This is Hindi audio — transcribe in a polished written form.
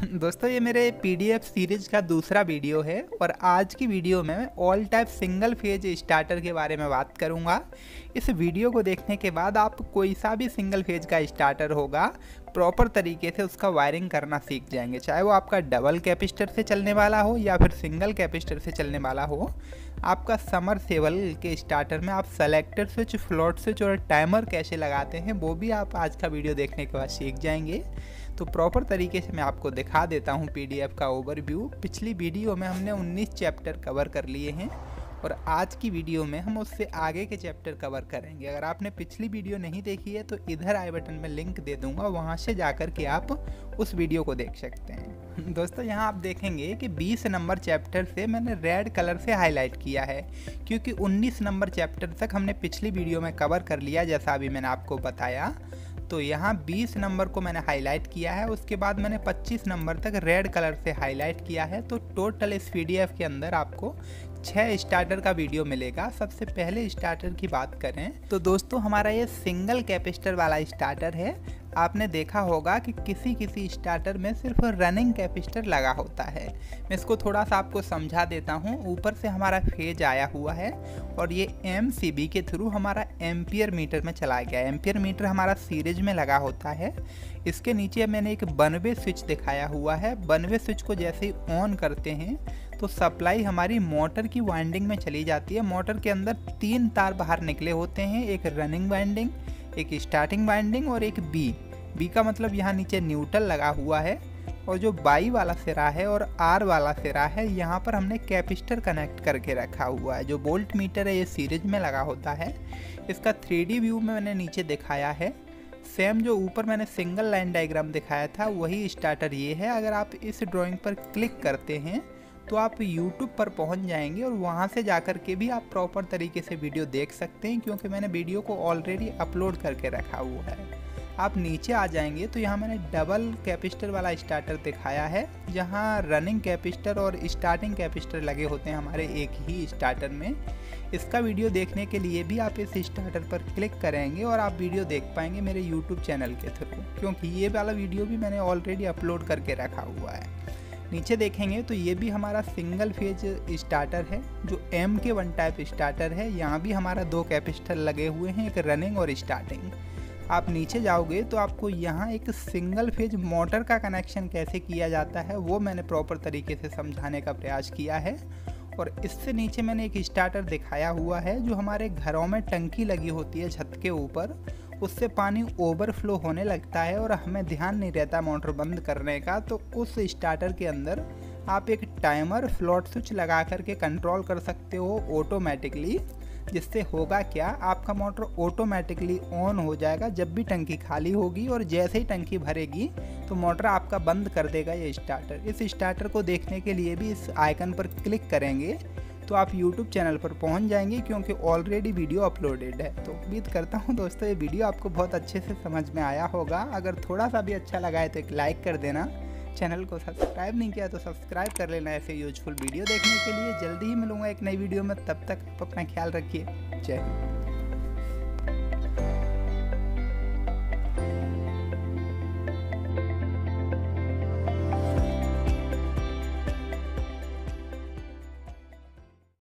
दोस्तों ये मेरे पीडीएफ सीरीज का दूसरा वीडियो है और आज की वीडियो में मैं all type single phase starter के बारे में बात करूंगा। इस वीडियो को देखने के बाद आप कोई सा भी सिंगल फेज का स्टार्टर होगा प्रॉपर तरीके से उसका वायरिंग करना सीख जाएंगे, चाहे वो आपका डबल कैपेसिटर से चलने वाला हो या फिर सिंगल कैपेसिटर से चलने वाला हो। आपका समरसेबल के स्टार्टर में आप सेलेक्टर स्विच, फ्लोट स्विच और टाइमर कैसे लगाते हैं वो भी आप आज का वीडियो देखने के बाद सीख जाएंगे। तो प्रॉपर तरीके से मैं आपको दिखा देता हूँ पीडीएफ का ओवरव्यू। पिछली वीडियो में हमने 19 चैप्टर कवर कर लिए हैं और आज की वीडियो में हम उससे आगे के चैप्टर कवर करेंगे। अगर आपने पिछली वीडियो नहीं देखी है तो इधर आई बटन में लिंक दे दूंगा, वहां से जाकर के आप उस वीडियो को देख सकते हैं। दोस्तों यहाँ आप देखेंगे कि 20 नंबर चैप्टर से मैंने रेड कलर से हाईलाइट किया है क्योंकि 19 नंबर चैप्टर तक हमने पिछली वीडियो में कवर कर लिया, जैसा अभी मैंने आपको बताया। तो यहाँ 20 नंबर को मैंने हाईलाइट किया है, उसके बाद मैंने 25 नंबर तक रेड कलर से हाईलाइट किया है। तो टोटल इस पीडीएफ के अंदर आपको 6 स्टार्टर का वीडियो मिलेगा। सबसे पहले स्टार्टर की बात करें तो दोस्तों हमारा ये सिंगल कैपेसिटर वाला स्टार्टर है। आपने देखा होगा कि किसी स्टार्टर में सिर्फ रनिंग कैपेसिटर लगा होता है। मैं इसको थोड़ा सा आपको समझा देता हूँ। ऊपर से हमारा फेज आया हुआ है और ये एमसीबी के थ्रू हमारा एम्पियर मीटर में चला गया। एम्पियर मीटर हमारा सीरीज में लगा होता है। इसके नीचे मैंने एक बनवे स्विच दिखाया हुआ है। बनवे स्विच को जैसे ही ऑन करते हैं तो सप्लाई हमारी मोटर की वाइंडिंग में चली जाती है। मोटर के अंदर 3 तार बाहर निकले होते हैं, एक रनिंग वाइंडिंग, एक स्टार्टिंग वाइंडिंग और एक बी का मतलब यहाँ नीचे न्यूट्रल लगा हुआ है। और जो बाई वाला सिरा है और आर वाला सिरा है यहाँ पर हमने कैपेसिटर कनेक्ट करके रखा हुआ है। जो वोल्ट मीटर है ये सीरीज में लगा होता है। इसका 3D व्यू में मैंने नीचे दिखाया है। सेम जो ऊपर मैंने सिंगल लाइन डायग्राम दिखाया था वही स्टार्टर ये है। अगर आप इस ड्राइंग पर क्लिक करते हैं तो आप YouTube पर पहुंच जाएंगे और वहां से जाकर के भी आप प्रॉपर तरीके से वीडियो देख सकते हैं क्योंकि मैंने वीडियो को ऑलरेडी अपलोड करके रखा हुआ है। आप नीचे आ जाएंगे तो यहाँ मैंने डबल कैपेसिटर वाला स्टार्टर दिखाया है जहाँ रनिंग कैपेसिटर और स्टार्टिंग कैपेसिटर लगे होते हैं हमारे एक ही स्टार्टर में। इसका वीडियो देखने के लिए भी आप इस स्टार्टर पर क्लिक करेंगे और आप वीडियो देख पाएंगे मेरे YouTube चैनल के थ्रू, क्योंकि ये वाला वीडियो भी मैंने ऑलरेडी अपलोड करके रखा हुआ है। नीचे देखेंगे तो ये भी हमारा सिंगल फेज स्टार्टर है जो MK1 टाइप स्टार्टर है। यहाँ भी हमारा 2 कैपेसिटर लगे हुए हैं, एक रनिंग और स्टार्टिंग। आप नीचे जाओगे तो आपको यहाँ एक सिंगल फेज मोटर का कनेक्शन कैसे किया जाता है वो मैंने प्रॉपर तरीके से समझाने का प्रयास किया है। और इससे नीचे मैंने एक स्टार्टर दिखाया हुआ है जो हमारे घरों में टंकी लगी होती है छत के ऊपर, उससे पानी ओवरफ्लो होने लगता है और हमें ध्यान नहीं रहता मोटर बंद करने का। तो उस स्टार्टर के अंदर आप एक टाइमर फ्लोट स्विच लगा करके कंट्रोल कर सकते हो ऑटोमेटिकली, जिससे होगा क्या, आपका मोटर ऑटोमेटिकली ऑन हो जाएगा जब भी टंकी खाली होगी और जैसे ही टंकी भरेगी तो मोटर आपका बंद कर देगा ये स्टार्टर। इस स्टार्टर को देखने के लिए भी इस आइकन पर क्लिक करेंगे तो आप YouTube चैनल पर पहुंच जाएंगे क्योंकि ऑलरेडी वीडियो अपलोडेड है। तो उम्मीद करता हूं दोस्तों ये वीडियो आपको बहुत अच्छे से समझ में आया होगा। अगर थोड़ा सा भी अच्छा लगा है तो एक लाइक कर देना। चैनल को सब्सक्राइब नहीं किया तो सब्सक्राइब कर लेना ऐसे यूजफुल वीडियो देखने के लिए। जल्दी ही मिलूंगा एक नई वीडियो में, तब तक आप अपना ख्याल रखिए। जय हिंद।